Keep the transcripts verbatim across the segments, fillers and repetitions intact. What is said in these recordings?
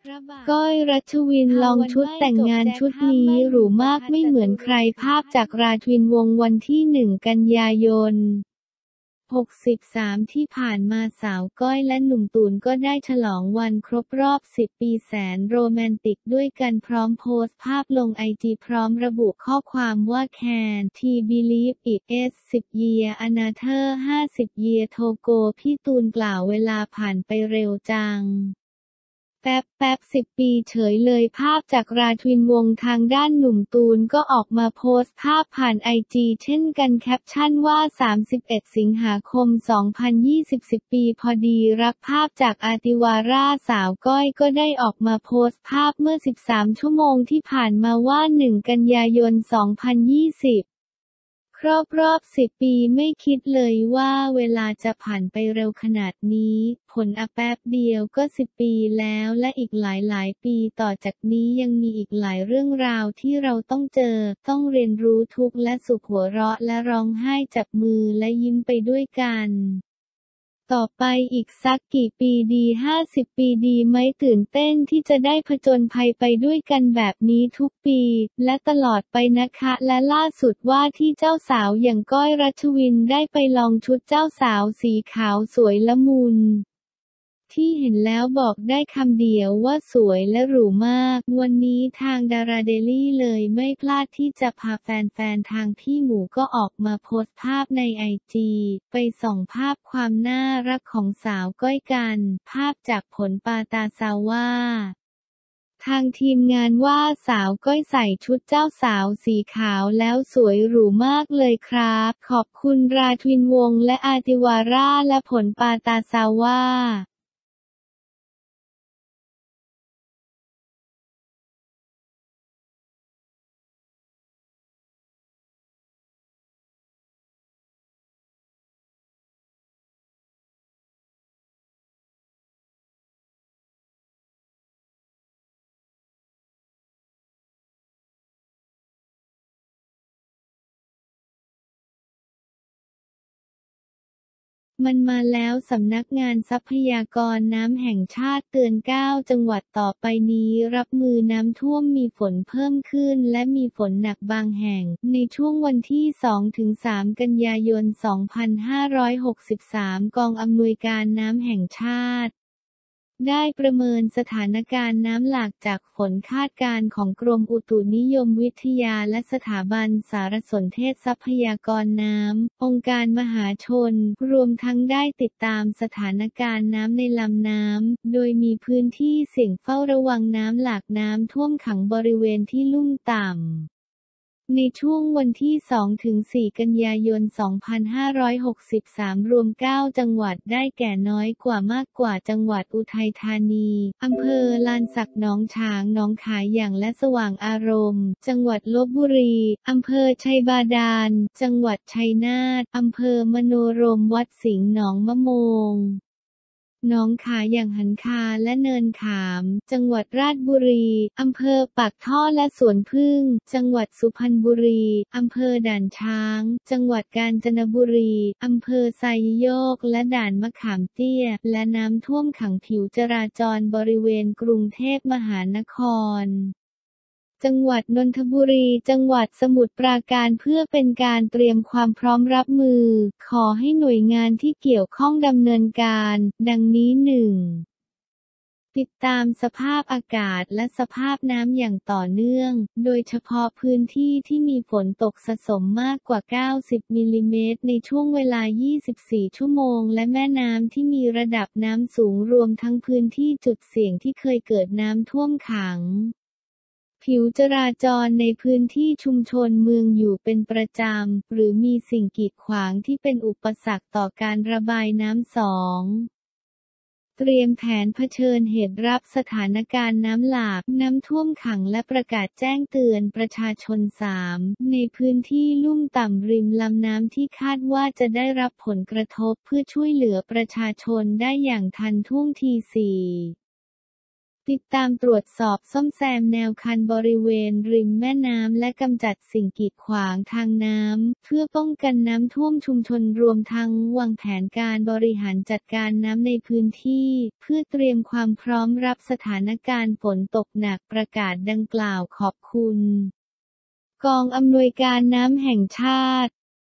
ก้อย รัชวินลองชุดแต่งงานชุดนี้หรูมากไม่เหมือนใครภาพจากราชวินวงศ์วันที่ หนึ่ง กันยายน หกสิบสาม ที่ผ่านมาสาวก้อยและหนุ่มตูนก็ได้ฉลองวันครบรอบ สิบ ปีแสนโรแมนติกด้วยกันพร้อมโพสต์ภาพลงไอจีพร้อมระบุข้อความว่า Can T Believe It's สิบ Year Another ห้าสิบ Year Togo พี่ตูนกล่าวเวลาผ่านไปเร็วจังแป๊บแป๊บสิบปีเฉยเลยภาพจากราชวินวงศ์ทางด้านหนุ่มตูนก็ออกมาโพสต์ภาพผ่านไอจีเช่นกันแคปชั่นว่าสามสิบเอ็ดสิงหาคมสองพันยี่สิบ สิบปีพอดีรักภาพจากอาติวาร่าสาวก้อยก็ได้ออกมาโพสต์ภาพเมื่อสิบสามชั่วโมงที่ผ่านมาว่าหนึ่งกันยายนสองพันยี่สิบครบรอบสิบปีไม่คิดเลยว่าเวลาจะผ่านไปเร็วขนาดนี้ผลอะแป๊บเดียวก็สิบปีแล้วและอีกหลายๆปีต่อจากนี้ยังมีอีกหลายเรื่องราวที่เราต้องเจอต้องเรียนรู้ทุกข์และสุขหัวเราะและร้องไห้จับมือและยิ้มไปด้วยกันต่อไปอีกสักกี่ปีดีห้าสิบปีดีไหมตื่นเต้นที่จะได้ผจญภัยไปด้วยกันแบบนี้ทุกปีและตลอดไปนะคะและล่าสุดว่าที่เจ้าสาวอย่างก้อย รัชวินได้ไปลองชุดเจ้าสาวสีขาวสวยละมุนที่เห็นแล้วบอกได้คำเดียวว่าสวยและหรูมากวันนี้ทางดาราเดลี่เลยไม่พลาดที่จะพาแฟนๆทางพี่หมูก็ออกมาโพสต์ภาพในไอจีไปส่องภาพความน่ารักของสาวก้อยกันภาพจากผลปาตาซาว่าทางทีมงานว่าสาวก้อยใส่ชุดเจ้าสาวสีขาวแล้วสวยหรูมากเลยครับขอบคุณราชวินวงศ์และอาติวาร่าและผลปาตาซาว่ามันมาแล้วสำนักงานทรัพยากรน้ำแห่งชาติเตือนเก้าจังหวัดต่อไปนี้รับมือน้ำท่วมมีฝนเพิ่มขึ้นและมีฝนหนักบางแห่งในช่วงวันที่ สองถึงสาม กันยายน สองพันห้าร้อยหกสิบสาม กองอำนวยการน้ำแห่งชาติได้ประเมินสถานการณ์น้ำหลากจากฝนคาดการณ์ของกรมอุตุนิยมวิทยาและสถาบันสารสนเทศทรัพยากรน้ำองค์การมหาชนรวมทั้งได้ติดตามสถานการณ์น้ำในลำน้ำโดยมีพื้นที่เสี่ยงเฝ้าระวังน้ำหลากน้ำท่วมขังบริเวณที่ลุ่มต่ำในช่วงวันที่ สองถึงสี่ กันยายน สองพันห้าร้อยหกสิบสาม รวม เก้า จังหวัดได้แก่น้อยกว่ามากกว่าจังหวัดอุทัยธานีอำเภอลานสักหนองฉางหนองขายอย่างและสว่างอารมณ์จังหวัดลพบุรีอำเภอชัยบาดาลจังหวัดชัยนาทอำเภอมโนรมวัดสิงห์หนองมะโมงหนองขายอย่างหันคาและเนินขามจังหวัดราชบุรีอำเภอปากท่อและสวนผึ้งจังหวัดสุพรรณบุรีอำเภอด่านช้างจังหวัดกาญจนบุรีอำเภอไซโยกและด่านมะขามเตี้ยและน้ำท่วมขังผิวจราจรบริเวณกรุงเทพมหานครจังหวัดนนทบุรีจังหวัดสมุทรปราการเพื่อเป็นการเตรียมความพร้อมรับมือขอให้หน่วยงานที่เกี่ยวข้องดำเนินการดังนี้ หนึ่ง ติดตามสภาพอากาศและสภาพน้ำอย่างต่อเนื่องโดยเฉพาะพื้นที่ที่มีฝนตกสะสมมากกว่าเก้าสิบมิลลิเมตรในช่วงเวลายี่สิบสี่ชั่วโมงและแม่น้ำที่มีระดับน้ำสูงรวมทั้งพื้นที่จุดเสี่ยงที่เคยเกิดน้ำท่วมขังผิวจราจรในพื้นที่ชุมชนเมืองอยู่เป็นประจำหรือมีสิ่งกีดขวางที่เป็นอุปสรรคต่อการระบายน้ำสองเตรียมแผนเผชิญเหตุรับสถานการณ์น้ำหลากน้ำท่วมขังและประกาศแจ้งเตือนประชาชน สาม ในพื้นที่ลุ่มต่ำริมลำน้ำที่คาดว่าจะได้รับผลกระทบเพื่อช่วยเหลือประชาชนได้อย่างทันท่วงที สี่ติดตามตรวจสอบซ่อมแซมแนวคันบริเวณริมแม่น้ำและกำจัดสิ่งกีดขวางทางน้ำเพื่อป้องกันน้ำท่วมชุมชนรวมทั้งวางแผนการบริหารจัดการน้ำในพื้นที่เพื่อเตรียมความพร้อมรับสถานการณ์ฝนตกหนักประกาศดังกล่าวขอบคุณกองอำนวยการน้ำแห่งชาติ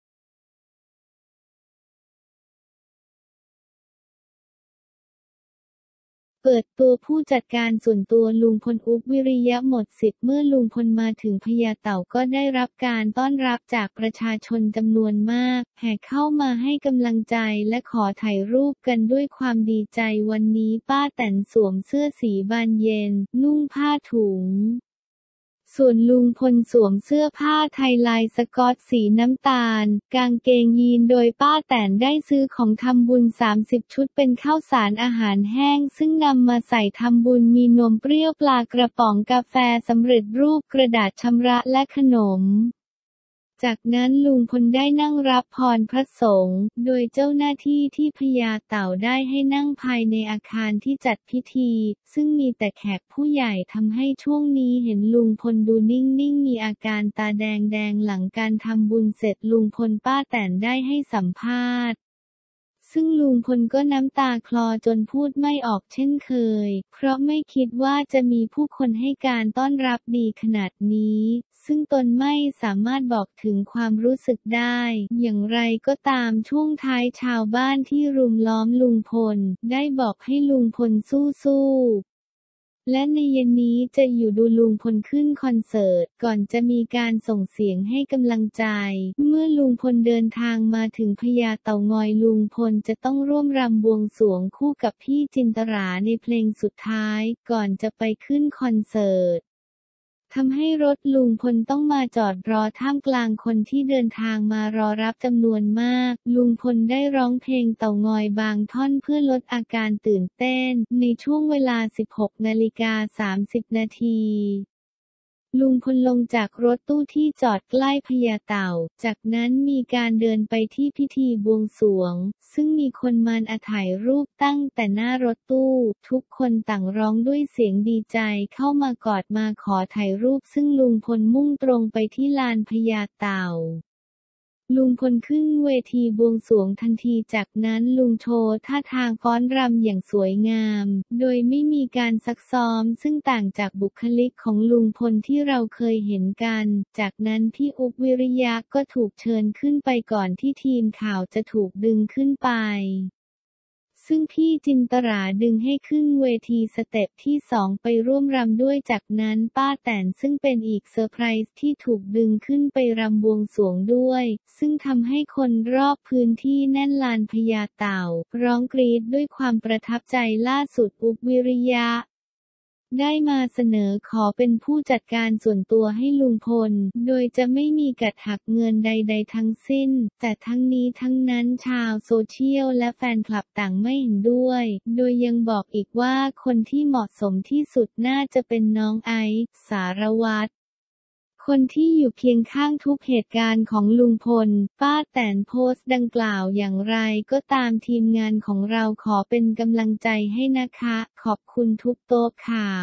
เปิดตัวผู้จัดการส่วนตัวลุงพลอุ๊บวิริยะหมดสิทธิ์เมื่อลุงพลมาถึงพญาเต่าก็ได้รับการต้อนรับจากประชาชนจำนวนมากแห่เข้ามาให้กำลังใจและขอถ่ายรูปกันด้วยความดีใจวันนี้ป้าแตนสวมเสื้อสีบานเย็นนุ่งผ้าถุงส่วนลุงพลสวมเสื้อผ้าไทยลายสก๊อตสีน้ำตาลกางเกงยีนโดยป้าแตนได้ซื้อของทำบุญสามสิบชุดเป็นข้าวสารอาหารแห้งซึ่งนำมาใส่ทำบุญมีนมเปรี้ยวปลากระป๋องกาแฟสำเร็จรูปกระดาษชำระและขนมจากนั้นลุงพลได้นั่งรับพรพระสงฆ์โดยเจ้าหน้าที่ที่พญาเต่าได้ให้นั่งภายในอาคารที่จัดพิธีซึ่งมีแต่แขกผู้ใหญ่ทำให้ช่วงนี้เห็นลุงพลดูนิ่งๆมีอาการตาแดงๆหลังการทำบุญเสร็จลุงพลป้าแตนได้ให้สัมภาษณ์ซึ่งลุงพลก็น้ำตาคลอจนพูดไม่ออกเช่นเคยเพราะไม่คิดว่าจะมีผู้คนให้การต้อนรับดีขนาดนี้ซึ่งตนไม่สามารถบอกถึงความรู้สึกได้อย่างไรก็ตามช่วงท้ายชาวบ้านที่รุมล้อมลุงพลได้บอกให้ลุงพลสู้ๆและในเย็นนี้จะอยู่ดูลุงพลขึ้นคอนเสิร์ตก่อนจะมีการส่งเสียงให้กำลังใจเมื่อลุงพลเดินทางมาถึงพญาเต่างอยลุงพลจะต้องร่วมรำบวงสรวงคู่กับพี่จินตราในเพลงสุดท้ายก่อนจะไปขึ้นคอนเสิร์ตทำให้รถลุงพลต้องมาจอดรอท่ามกลางคนที่เดินทางมารอรับจำนวนมากลุงพลได้ร้องเพลงเต่างอยบางท่อนเพื่อลดอาการตื่นเต้นในช่วงเวลา สิบหกนาฬิกาสามสิบนาทีลุงพลลงจากรถตู้ที่จอดใกล้พญาเต่าจากนั้นมีการเดินไปที่พิธีบวงสรวงซึ่งมีคนมาถ่ายรูปตั้งแต่หน้ารถตู้ทุกคนต่างร้องด้วยเสียงดีใจเข้ามากอดมาขอถ่ายรูปซึ่งลุงพลมุ่งตรงไปที่ลานพญาเต่าลุงพลขึ้นเวทีบวงสรวงทันทีจากนั้นลุงโชว์ท่าทางฟ้อนรำอย่างสวยงามโดยไม่มีการซักซ้อมซึ่งต่างจากบุคลิกของลุงพลที่เราเคยเห็นกันจากนั้นพี่อุ๊บวิริยะก็ถูกเชิญขึ้นไปก่อนที่ทีมข่าวจะถูกดึงขึ้นไปซึ่งพี่จินตราดึงให้ขึ้นเวทีสเต็ปที่สองไปร่วมรำด้วยจากนั้นป้าแตนซึ่งเป็นอีกเซอร์ไพรส์ที่ถูกดึงขึ้นไปรำบวงสรวงด้วยซึ่งทำให้คนรอบพื้นที่แน่นลานพญาเต่าร้องกรี๊ดด้วยความประทับใจล่าสุดอุ๊บวิริยะได้มาเสนอขอเป็นผู้จัดการส่วนตัวให้ลุงพลโดยจะไม่มีกัดหักเงินใดๆทั้งสิ้นแต่ทั้งนี้ทั้งนั้นชาวโซเชียลและแฟนคลับต่างไม่เห็นด้วยโดยยังบอกอีกว่าคนที่เหมาะสมที่สุดน่าจะเป็นน้องไอซ์สารวัตรคนที่อยู่เคียงข้างทุกเหตุการณ์ของลุงพลป้าแตนโพสต์ดังกล่าวอย่างไรก็ตามทีมงานของเราขอเป็นกำลังใจให้นะคะขอบคุณทุกโต๊ะข่า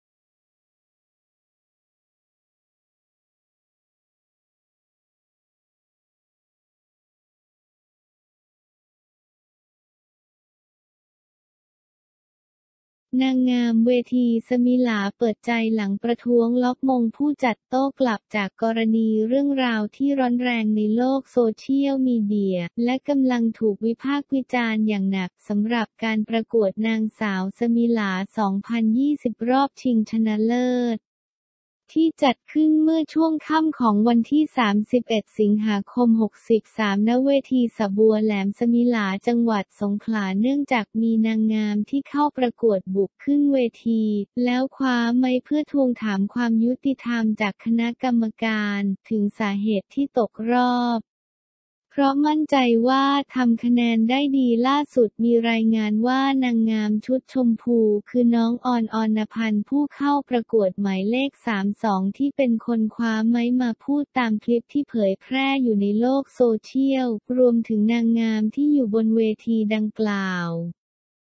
วนางงามเวทีสมิหลาเปิดใจหลังประท้วงล็อกมงผู้จัดโต้กลับจากกรณีเรื่องราวที่ร้อนแรงในโลกโซเชียลมีเดียและกำลังถูกวิพากษ์วิจารณ์อย่างหนักสำหรับการประกวดนางสาวสมิหลา สองพันยี่สิบ รอบชิงชนะเลิศที่จัดขึ้นเมื่อช่วงค่ำของวันที่ สามสิบเอ็ด สิงหาคม หกสาม ณ เวทีสะบัวแหลมสมิหลาจังหวัดสงขลาเนื่องจากมีนางงามที่เข้าประกวดบุกขึ้นเวทีแล้วคว้าไมค์เพื่อทวงถามความยุติธรรมจากคณะกรรมการถึงสาเหตุที่ตกรอบเพราะมั่นใจว่าทำคะแนนได้ดีล่าสุดมีรายงานว่านางงามชุดชมพูคือน้องออนอรพันธ์ผู้เข้าประกวดหมายเลขสามสิบสองที่เป็นคนคว้าไมค์มาพูดตามคลิปที่เผยแพร่อยู่ในโลกโซเชียลรวมถึงนางงามที่อยู่บนเวทีดังกล่าวพ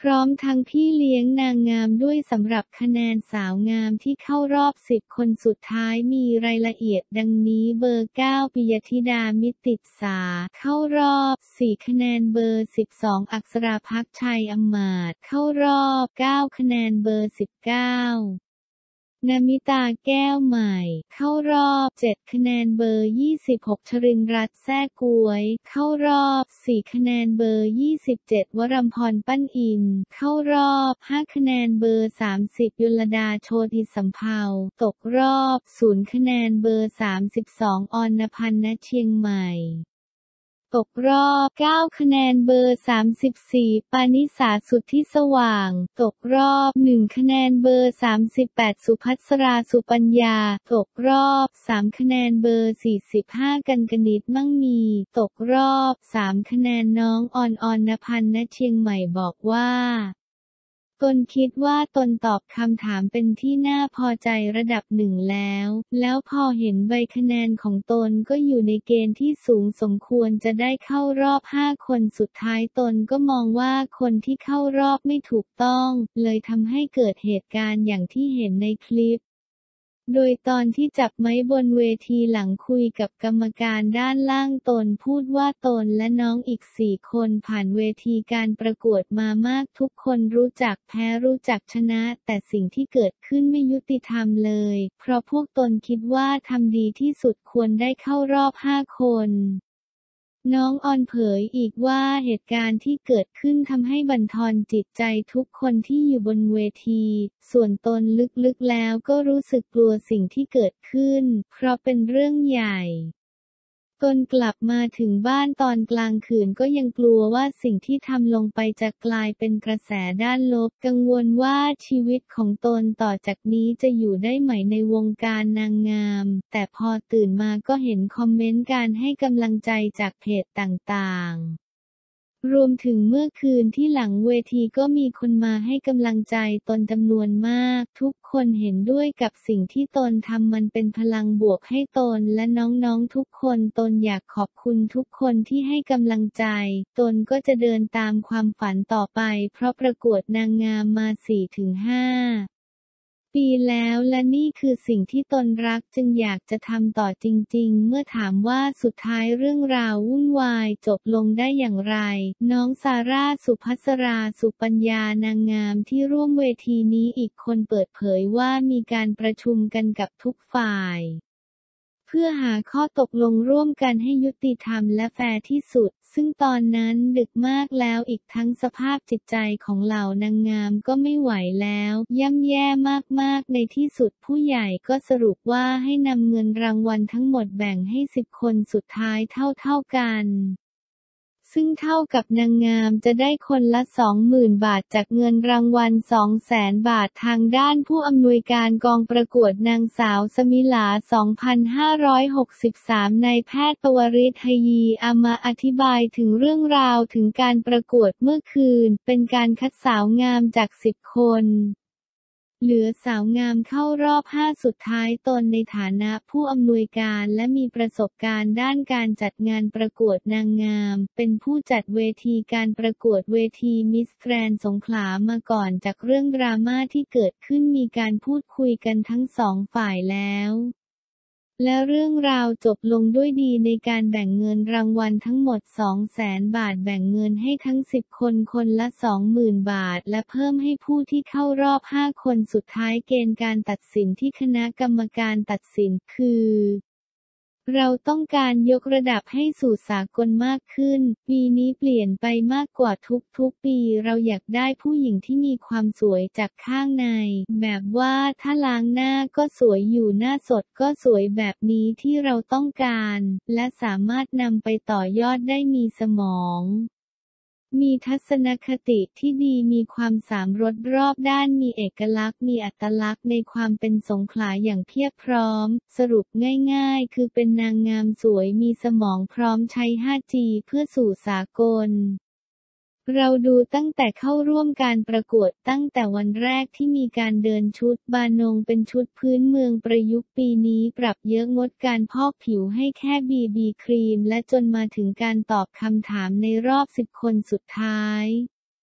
พร้อมทั้งพี่เลี้ยงนางงามด้วยสำหรับคะแนนสาวงามที่เข้ารอบสิบคนสุดท้ายมีรายละเอียดดังนี้เบอร์เก้าปิยธิดามิตติสาเข้ารอบสี่คะแนนเบอร์สิบสองอักษราภักดิ์ชัยอำมาตย์เข้ารอบเก้าคะแนนเบอร์สิบเก้านามิตาแก้วใหม่เข้ารอบเจ็ดคะแนนเบอร์ยี่สิบหกชรินทร์รัตน์แทร่ก๊วยเข้ารอบสี่คะแนนเบอร์ยี่สิบเจ็ดวรัมพรปั้นอินเข้ารอบห้าคะแนนเบอร์สามสิบยุลดาโชติสำเภาตกรอบศูนย์คะแนนเบอร์สามสิบสองอรณพันธ์ ณ เชียงใหม่ตกรอบเก้าคะแนนเบอร์สามสิบสี่ปานิสาสุทธิสว่างตกรอบหนึ่งคะแนนเบอร์สามสิบแปดสุภัสราสุปัญญาตกรอบสามคะแนนเบอร์สี่สิบห้ากันกนิษฐ์มั่งมีตกรอบสามคะแนนน้องออนอรณพันธ์ ณ เชียงใหม่บอกว่าตนคิดว่าตนตอบคำถามเป็นที่น่าพอใจระดับหนึ่งแล้ว แล้วพอเห็นใบคะแนนของตนก็อยู่ในเกณฑ์ที่สูงสมควรจะได้เข้ารอบห้าคนสุดท้ายตนก็มองว่าคนที่เข้ารอบไม่ถูกต้องเลยทำให้เกิดเหตุการณ์อย่างที่เห็นในคลิปโดยตอนที่จับไม้บนเวทีหลังคุยกับกรรมการด้านล่างตนพูดว่าตนและน้องอีกสี่คนผ่านเวทีการประกวดมามากทุกคนรู้จักแพ้รู้จักชนะแต่สิ่งที่เกิดขึ้นไม่ยุติธรรมเลยเพราะพวกตนคิดว่าทำดีที่สุดควรได้เข้ารอบห้าคนน้องออนเผยอีกว่าเหตุการณ์ที่เกิดขึ้นทำให้บั่นทอนจิตใจทุกคนที่อยู่บนเวทีส่วนตนลึกๆแล้วก็รู้สึกกลัวสิ่งที่เกิดขึ้นเพราะเป็นเรื่องใหญ่ตนกลับมาถึงบ้านตอนกลางคืนก็ยังกลัวว่าสิ่งที่ทำลงไปจะกลายเป็นกระแสด้านลบกังวลว่าชีวิตของตนต่อจากนี้จะอยู่ได้ไหมในวงการนางงามแต่พอตื่นมาก็เห็นคอมเมนต์การให้กำลังใจจากเพจต่างๆรวมถึงเมื่อคืนที่หลังเวทีก็มีคนมาให้กำลังใจตนจำนวนมากทุกคนเห็นด้วยกับสิ่งที่ตนทำมันเป็นพลังบวกให้ตนและน้องๆทุกคนตนอยากขอบคุณทุกคนที่ให้กำลังใจตนก็จะเดินตามความฝันต่อไปเพราะประกวดนางงามมา สี่ถึงห้า ปีแล้วและนี่คือสิ่งที่ตนรักจึงอยากจะทำต่อจริงๆเมื่อถามว่าสุดท้ายเรื่องราววุ่นวายจบลงได้อย่างไรน้องซาร่าสุภัสราสุปัญญานางงามที่ร่วมเวทีนี้อีกคนเปิดเผยว่ามีการประชุมกันกับทุกฝ่ายเพื่อหาข้อตกลงร่วมกันให้ยุติธรรมและแฟร์ที่สุดซึ่งตอนนั้นดึกมากแล้วอีกทั้งสภาพจิตใจของเหล่านางงามก็ไม่ไหวแล้วย่ำแย่มากๆในที่สุดผู้ใหญ่ก็สรุปว่าให้นำเงินรางวัลทั้งหมดแบ่งให้สิบคนสุดท้ายเท่าๆกันซึ่งเท่ากับนางงามจะได้คนละ สองหมื่น บาทจากเงินรางวัล สองแสน บาททางด้านผู้อำนวยการกองประกวดนางสาวสมิลา สองพันห้าร้อยหกสิบสาม นายแพทย์ปวริศ ไฮยีอามาอธิบายถึงเรื่องราวถึงการประกวดเมื่อคืนเป็นการคัดสาวงามจากสิบคนเหลือสาวงามเข้ารอบห้าสุดท้ายตนในฐานะผู้อำนวยการและมีประสบการณ์ด้านการจัดงานประกวดนางงามเป็นผู้จัดเวทีการประกวดเวทีมิสแกรนด์สงขลามาก่อนจากเรื่องดราม่าที่เกิดขึ้นมีการพูดคุยกันทั้งสองฝ่ายแล้วและเรื่องราวจบลงด้วยดีในการแบ่งเงินรางวัลทั้งหมด สองแสน บาทแบ่งเงินให้ทั้งสิบคนคนละ สองหมื่น บาทและเพิ่มให้ผู้ที่เข้ารอบห้าคนสุดท้ายเกณฑ์การตัดสินที่คณะกรรมการตัดสินคือเราต้องการยกระดับให้สู่สากลมากขึ้นปีนี้เปลี่ยนไปมากกว่าทุกๆปีเราอยากได้ผู้หญิงที่มีความสวยจากข้างในแบบว่าถ้าล้างหน้าก็สวยอยู่หน้าสดก็สวยแบบนี้ที่เราต้องการและสามารถนำไปต่อยอดได้มีสมองมีทัศนคติที่ดีมีความสามรสรอบด้านมีเอกลักษณ์มีอัตลักษณ์ในความเป็นสงขลาอย่างเพียบพร้อมสรุปง่ายๆคือเป็นนางงามสวยมีสมองพร้อมใช้ ห้าจี เพื่อสู่สากลเราดูตั้งแต่เข้าร่วมการประกวดตั้งแต่วันแรกที่มีการเดินชุดบานงเป็นชุดพื้นเมืองประยุกต์ปีนี้ปรับเยอะงดการพอกผิวให้แค่บีบีครีมและจนมาถึงการตอบคำถามในรอบสิบคนสุดท้าย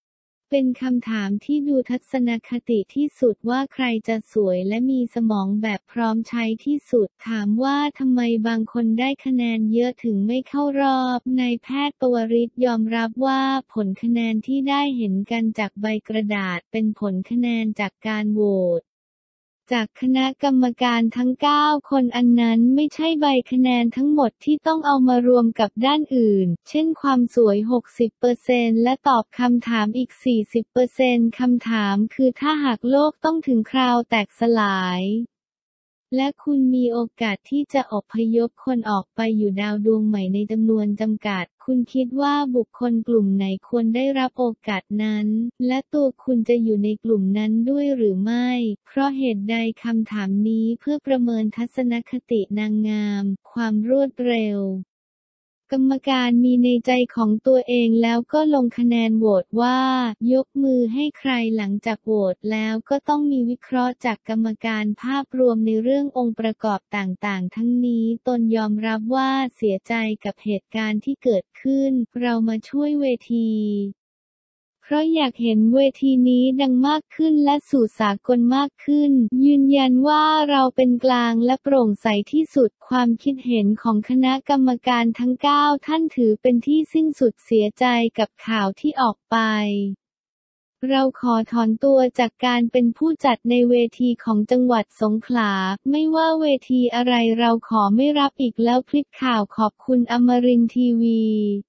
เป็นคำถามที่ดูทัศนคติที่สุดว่าใครจะสวยและมีสมองแบบพร้อมใช้ที่สุดถามว่าทำไมบางคนได้คะแนนเยอะถึงไม่เข้ารอบนายแพทย์ปวริศยอมรับว่าผลคะแนนที่ได้เห็นกันจากใบกระดาษเป็นผลคะแนนจากการโหวตจากคณะกรรมการทั้งเก้าคนอันนั้นไม่ใช่ใบคะแนนทั้งหมดที่ต้องเอามารวมกับด้านอื่นเช่นความสวย หกสิบเปอร์เซ็นต์ และตอบคำถามอีก สี่สิบเปอร์เซ็นต์ คำถามคือถ้าหากโลกต้องถึงคราวแตกสลายและคุณมีโอกาสที่จะอพยพคนออกไปอยู่ดาวดวงใหม่ในจำนวนจำกัดคุณคิดว่าบุคคลกลุ่มไหนควรได้รับโอกาสนั้นและตัวคุณจะอยู่ในกลุ่มนั้นด้วยหรือไม่เพราะเหตุใดคำถามนี้เพื่อประเมินทัศนคตินางงามความรวดเร็วกรรมการมีในใจของตัวเองแล้วก็ลงคะแนนโหวตว่ายกมือให้ใครหลังจากโหวตแล้วก็ต้องมีวิเคราะห์จากกรรมการภาพรวมในเรื่ององค์ประกอบต่างๆทั้งนี้ตนยอมรับว่าเสียใจกับเหตุการณ์ที่เกิดขึ้นเรามาช่วยเวทีเพราะอยากเห็นเวทีนี้ดังมากขึ้นและสู่สากลมากขึ้นยืนยันว่าเราเป็นกลางและโปร่งใสที่สุดความคิดเห็นของคณะกรรมการทั้งเก้าท่านถือเป็นที่สิ้นสุดเสียใจกับข่าวที่ออกไปเราขอถอนตัวจากการเป็นผู้จัดในเวทีของจังหวัดสงขลาไม่ว่าเวทีอะไรเราขอไม่รับอีกแล้วคลิปข่าวขอบคุณอมรินทร์ทีวี